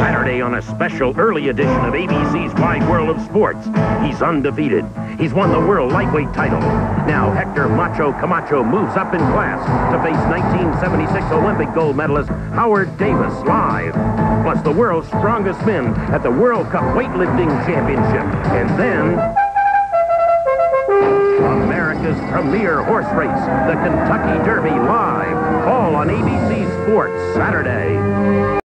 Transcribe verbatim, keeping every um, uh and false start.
Saturday on a special early edition of A B C's Wide World of Sports. He's undefeated. He's won the world lightweight title. Now Hector Macho Camacho moves up in class to face nineteen seventy-six Olympic gold medalist Howard Davis live. Plus the world's strongest men at the World Cup Weightlifting Championship. And then America's premier horse race, the Kentucky Derby live. All on A B C Sports Saturday.